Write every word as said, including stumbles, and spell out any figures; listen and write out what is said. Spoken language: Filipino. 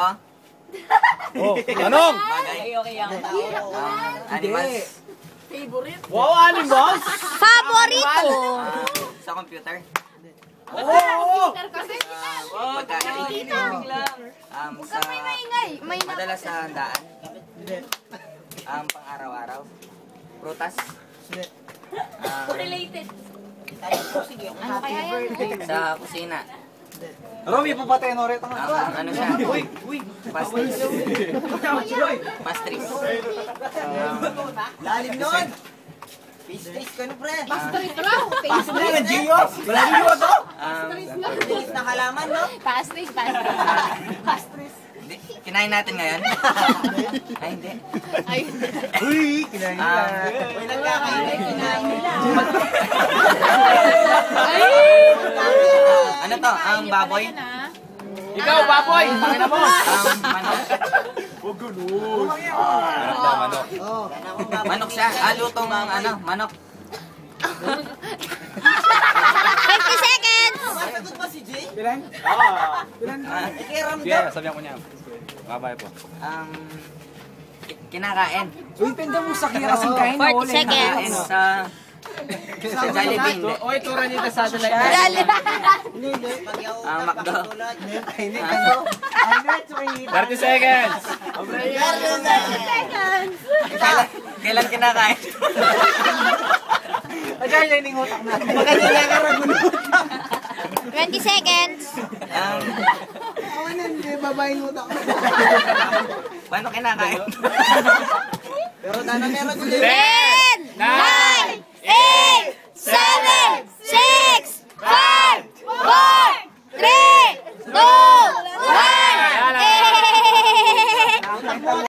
Tao. Oh, tanong! Bagay. Okay ang tao. Um, animals. Favorite? Wow, animals! Favorito. Ah, sa computer. Oo! Kasi Uh, pagkain. Um, sa May madalas sa daan. Um, pang araw-araw. Prutas. Um, related. Ano kaya yan? sa kusina. Romy, papatayin ulit ang Um, ano siya? Uy! Uy! Pastries. Pastries. Um, Lalim nun! Pastries ka no, pre! Pastries raw. Pastries na, Gio! Wala niyo to! um, Pastries na halaman, no? Pastries, pastries. Pastries. di, kinain natin ngayon? Ay, hindi. Ay, Uy! Kinain Um, Uy, nagkakain, kinain nila. ano to? Ang baboy? Ikaw, baboy! Pakina mo! Um, manok. Huwag ganun! Manok daw, manok. Manok siya. Ah, lutong ano, manok. fifty seconds. Masagot ba si Jay? Ilan? Ah! Ilan? Ah, Ikiram Sige, sabihan ko niya. Babay po. um, ki- kinakain. Uy, tenda mo sa kira sing kain na forty seconds. Kinakain sa sa Jollibee. Hindi. Oy, tura niyo sa sa live. Ah, McDo. thirty seconds! Kailan, kailan kinakain? Ayan, yan yung utak na. twenty seconds. Um, babaeng utak. paano kinakain? Pero dana meron din. ten, nine, eight, seven, six, five, four, three, two, one.